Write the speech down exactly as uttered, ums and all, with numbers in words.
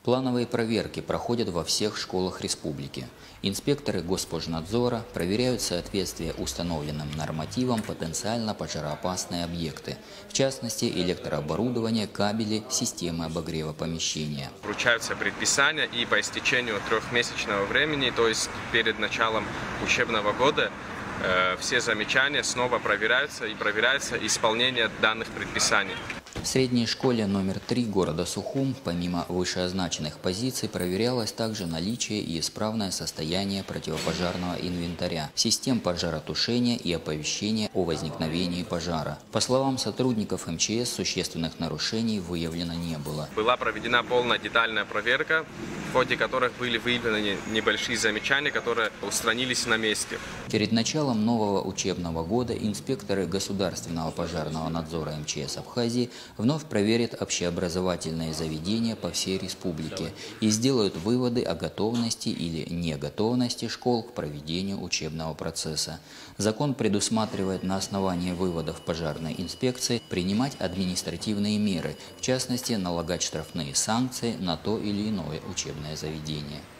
Плановые проверки проходят во всех школах республики. Инспекторы Госпожнадзора проверяют соответствие установленным нормативам потенциально пожароопасные объекты, в частности электрооборудование, кабели, системы обогрева помещения. Вручаются предписания, и по истечению трехмесячного времени, то есть перед началом учебного года, все замечания снова проверяются и проверяется исполнение данных предписаний. В средней школе номер три города Сухум, помимо вышеозначенных позиций, проверялось также наличие и исправное состояние противопожарного инвентаря, систем пожаротушения и оповещения о возникновении пожара. По словам сотрудников эм че эс, существенных нарушений выявлено не было. Была проведена полная детальная проверка, в ходе которых были выявлены небольшие замечания, которые устранились на месте. Перед началом нового учебного года инспекторы Государственного пожарного надзора эм че эс Абхазии вновь проверят общеобразовательные заведения по всей республике и сделают выводы о готовности или неготовности школ к проведению учебного процесса. Закон предусматривает на основании выводов пожарной инспекции принимать административные меры, в частности налагать штрафные санкции на то или иное учебное заведение.